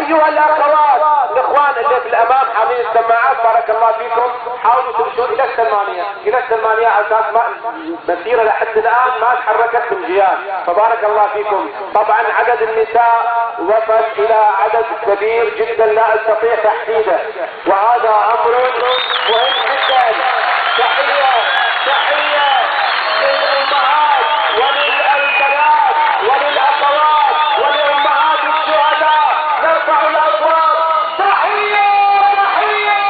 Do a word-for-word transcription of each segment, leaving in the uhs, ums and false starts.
ايها الاخوات الاخوان اللي في الامام حاملين السماعات بارك الله فيكم حاولوا تمشون الى السلمانية الى السلمانية اساس ما المسيرة لحد الان ما تحركت من جيال فبارك الله فيكم. طبعا عدد النساء وصل الى عدد كبير جدا لا استطيع تحديده وهذا امر مهم جدا. تحية تحية للامهات وللبنات وللاخوات ولامهات الشهداء نرفع الاصوات. تحية تحية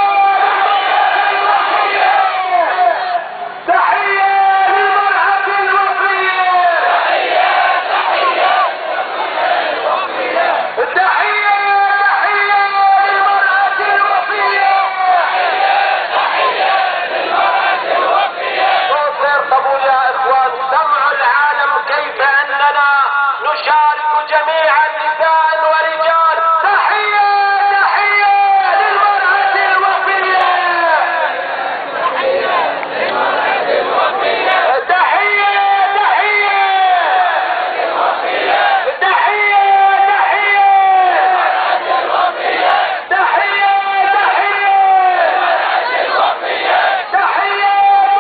تحية للمرأة الوفية. تحية تحية تحية للمرأة الوفية. صوت غير قبول يا اخوان. سمعوا العالم كيف اننا نشارك جميعا نساء ورجال. تحية تحية للمرأة الوفية. تحية للمرأة الوفية. تحية تحية تحية تحية تحية تحية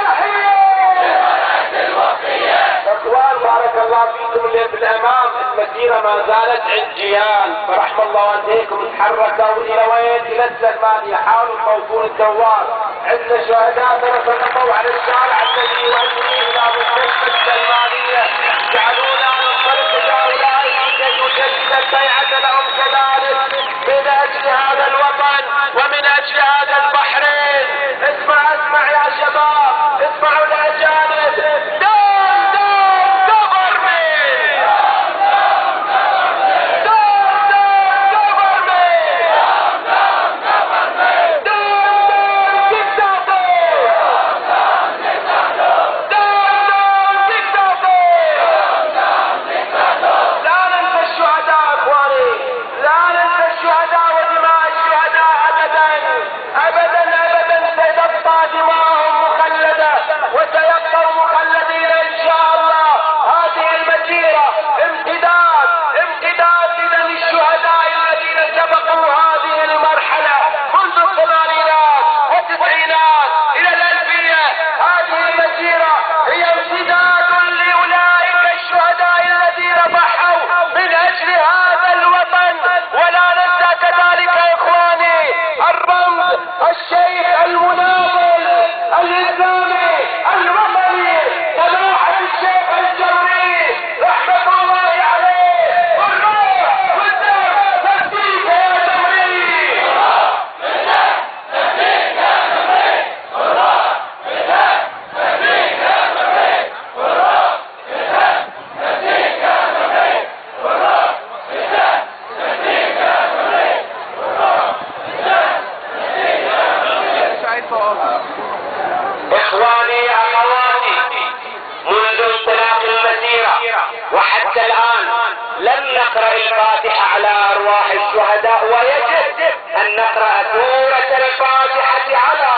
اخوان بارك الله فيكم اللي في الامام المسيرة ما زالت عند جيال فرحم الله والديكم تحركوا الى وين؟ الى السلمانية. حاولوا تفوتون الدوار. عندنا شهداء تنقضوا على الشارع الذي يؤدي الى مستشفى السلمانية. جعلونا ننطلق الى اولئك كي نجدد البيعة لهم كذلك من اجل هذا الوطن ومن اجل هذا البحرين. اسمع اسمع يا شباب اسمعوا الاجانب. دون دون government. دون دون government. دون دون dictator. دون دون dictator. لا ننسى الشهداء اخواني. لا ننسى الشهداء ودماء الشهداء ابدا ابدا ابدا. ستبقى دماءهم مخلدة وسيبقوا مخلدين ان شاء الله. هذه المسيرة امتداد امتداد اذا للشهداء الذين سبقوا هذه المرحلة منذ الثمانينات والتسعينات الى الالفية. هذه المسيرة هي امتداد لاولئك الشهداء الذين ضحوا من اجل هذا الوطن. ولا ننسى كذلك يا اخواني الرمز الشيخ المناضل الاسلامي الوطني سماحة الشيخ الجوري رحمة الله عليه. والروح والدم تفديك يا جوري. اخواني اخواتي منذ انطلاق المسيرة وحتى الان لم نقرأ الفاتحة على ارواح الشهداء ويجب ان نقرأ سورة الفاتحة على